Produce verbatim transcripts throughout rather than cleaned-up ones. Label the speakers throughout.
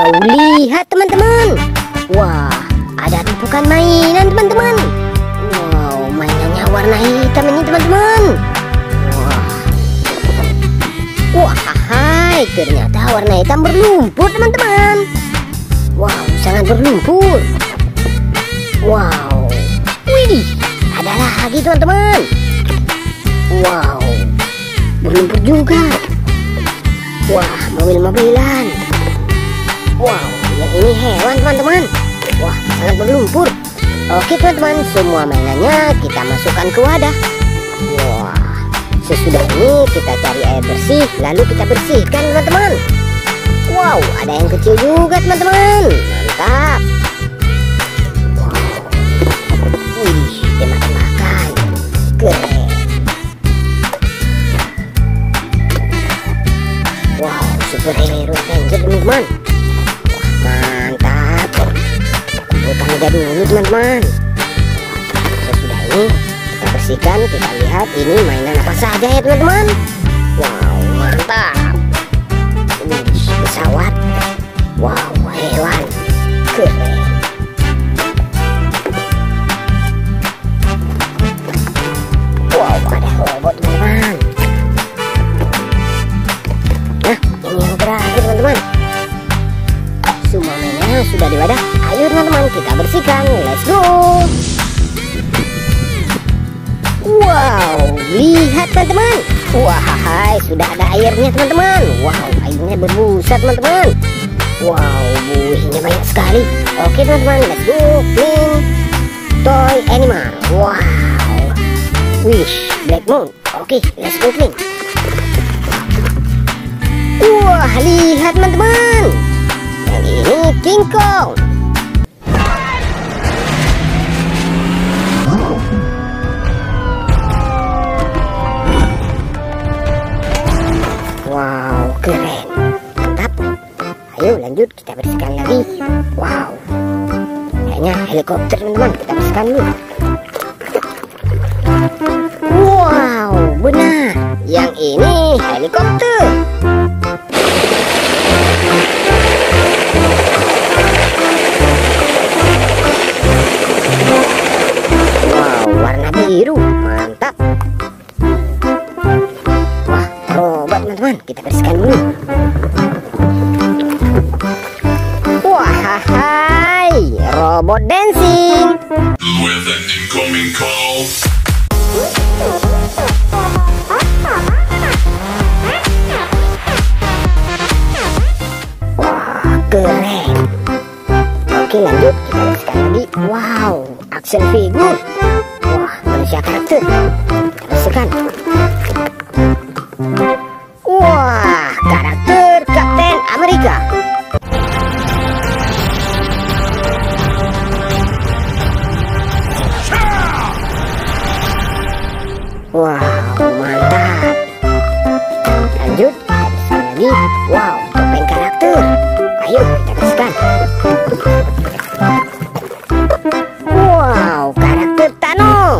Speaker 1: Wow, lihat teman-teman. Wah, ada tumpukan mainan teman-teman. Wow, mainannya warna hitam ini teman-teman. Wah, wah, hai, ternyata warna hitam berlumpur teman-teman. Wow, sangat berlumpur. Wow, widih, ada lagi teman-teman. Wow, berlumpur juga. Wah, mobil-mobilan. Wow, yang ini hewan teman-teman. Wah, sangat berlumpur. Oke teman-teman, semua mainannya kita masukkan ke wadah. Wah, sesudah ini kita cari air bersih, lalu kita bersihkan teman-teman. Wow, ada yang kecil juga teman-teman. Mantap. Wow, wih, tembak-tembakan, keren. Wow, superhero Avenger teman-teman. Mantap. Kumpulkan aja dulu teman-teman. Sesudah ini kita bersihkan, kita lihat ini mainan apa saja ya teman-teman. Wow, mantap. Ini pesawat. Wow, hewan, keren. Wow, ada robot teman-teman. Nah, ini yang terakhir teman-teman. Semua mainannya sudah di wadah. Ayo teman-teman, kita bersihkan. Let's go. Wow, lihat teman-teman. Wah, hai, sudah ada airnya teman-teman. Wow, airnya berbusa teman-teman. Wow, buihnya banyak sekali. Oke teman-teman, let's go clean toy animal. Wow, wish black moon. Oke, let's go clean. Wah, lihat teman-teman. Yang ini King Kong. Wow, keren. Mantap. Ayo lanjut, kita bersihkan lagi. Wow, kayaknya helikopter teman-teman. Kita bersihkan dulu. Wow, benar. Yang ini helikopter. Biru, mantap. Wah, robot teman-teman, kita bersihkan dulu. Wah, hai, robot dancing.
Speaker 2: With an incoming call.
Speaker 1: Wah, keren. Oke, lanjut, kita bersihkan lagi. Wow, action figure. Manusia karakter, kita bersihkan. Wah, karakter Kapten Amerika. Wow, mantap. Lanjut, kita bersihkan lagi. Wow, topeng karakter. Ayo, kita bersihkan. Wow, karakter Thanos.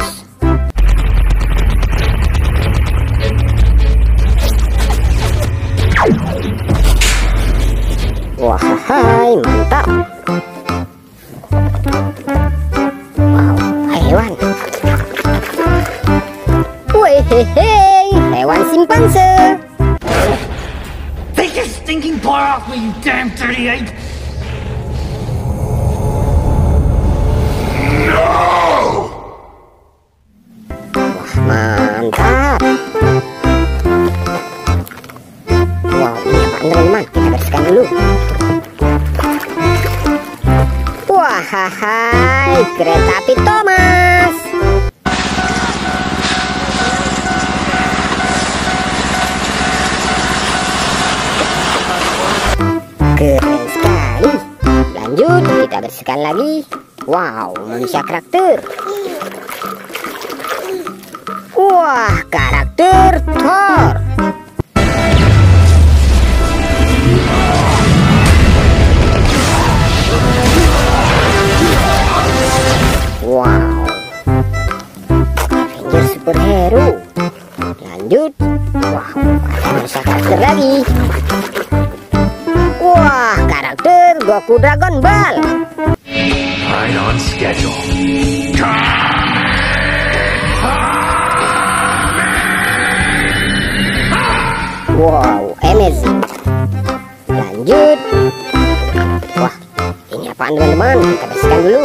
Speaker 1: Wah, hai, mantap. Wow, hewan. Wehehe, hewan simpanse.
Speaker 3: Take your stinking paw off me, you damn thirty-eight!
Speaker 2: No!
Speaker 1: Wah, mantap. Wow, ini apa teman-teman? Kita bersihkan dulu. Wah, hai, kereta api Thomas. Keren sekali. Lanjut, kita bersihkan lagi. Wow, manusia karakter. Wah, karakter Thor. Wow, Avenger superhero. Lanjut. Wow, ada manusia karakter lagi. Wah, karakter Goku Dragon Ball.
Speaker 4: Right on schedule.
Speaker 1: Wow, amazing. Lanjut. Wah, ini apaan teman-teman? Kita bersihkan dulu.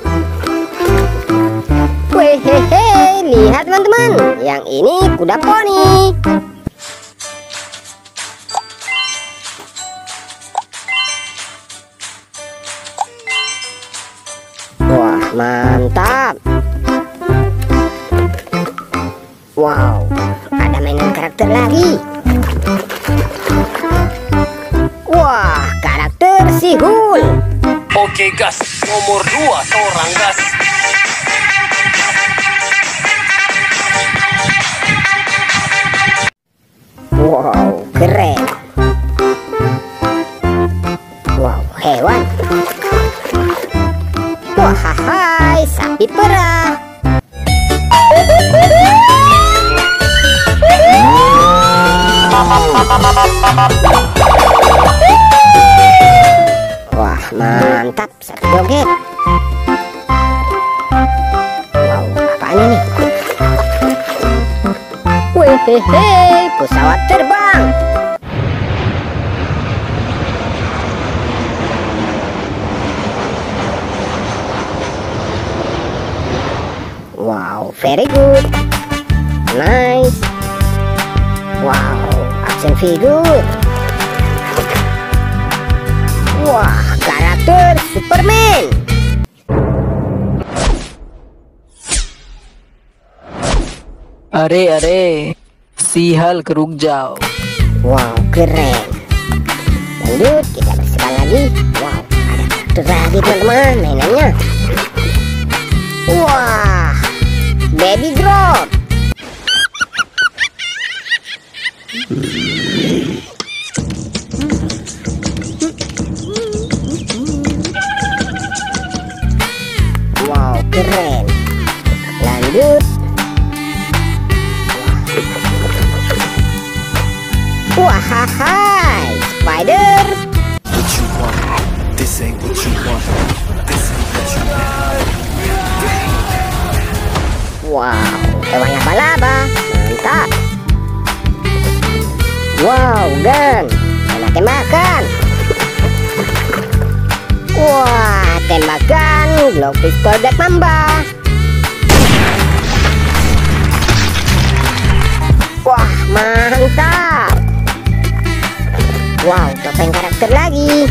Speaker 1: Wehehe, lihat teman-teman. Yang ini kuda poni. Wah, mantap. Wow, ada mainan karakter lagi. Wah, karakter si Hulk.
Speaker 5: Oke gas, nomor dua seorang gas.
Speaker 1: Wow, keren. Wow, hewan. Wah, hai, sapi perah. Wah, mantap, satu joget. Wow, apaan ini? Wehehe, pesawat terbang. Wow, very good. Nice. Wow, action figure. Wah, karakter Superman.
Speaker 6: अरे अरे सी हल्क रुक जाओ.
Speaker 1: Wow, keren. Lanjut, kita bersihkan lagi. Wow, ada karakter lagi teman-teman mainannya. Wah, Baby Groot. Wow, keren. Lanjut. Wah, hai, Spider.
Speaker 7: What you want? This ain't what you want. This ain't what you want.
Speaker 1: Wow, hewan laba-laba. Mantap. Wow, gun. Tembak-tembakan. Wah, tembakan Glock pistol Black Mamba. Wah, mantap. Wow, topeng karakter lagi.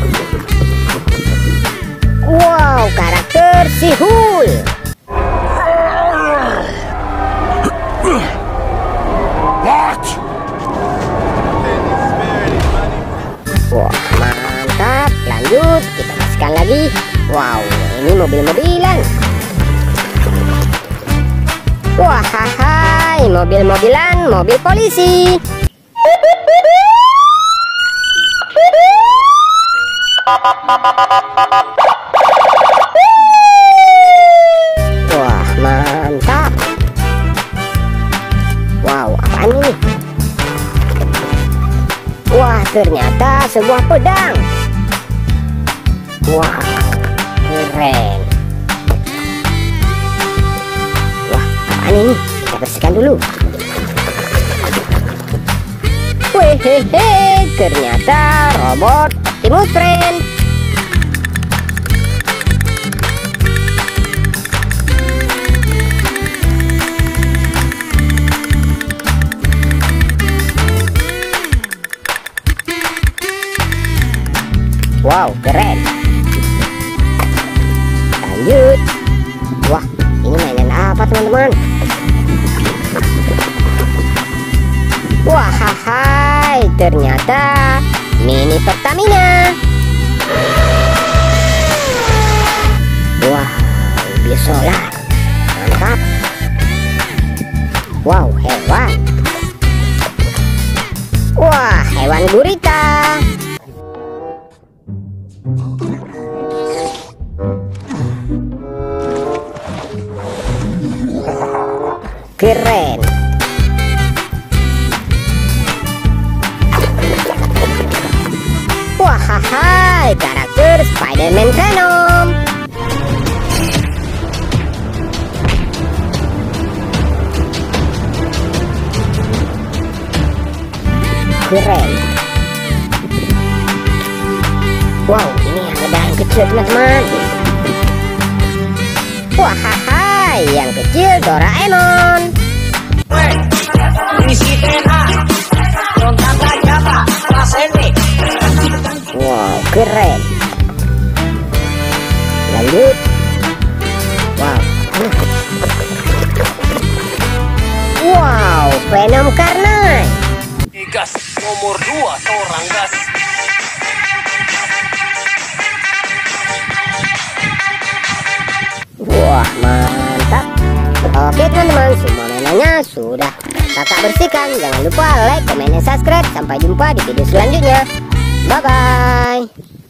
Speaker 1: Wow, karakter si Hulk.
Speaker 2: What?
Speaker 1: Wah, mantap. Lanjut, kita bersihkan lagi. Wow, ini mobil-mobilan. Wah, hai, mobil-mobilan, mobil polisi. Wah, mantap. Wow, apaan ini? Wah, ternyata sebuah pedang. Wah, keren. Wah, apaan ini? Kita bersihkan dulu. Wehehe, ternyata robot Optimus Prime. Wow, keren. Lanjut. Wah, ini mainan apa teman-teman? Wah, hai, ternyata mini Pertamina. Wah, mobil solar. Mantap. Wow, hewan. Wah, hewan gurita. Keren. Wah, hai, karakter Spider-Man Venom. Keren. Wow, ini ada yang kecil teman-teman. Wah, yang kecil Doraemon. Wow, keren. Lanjut. Wow. Wow, Venom Carnage.
Speaker 5: Gas nomor dua seorang gas.
Speaker 1: Wah, mantap. Oke teman-teman, semua mainannya sudah kakak bersihkan. Jangan lupa like, komen, dan subscribe. Sampai jumpa di video selanjutnya. Bye-bye.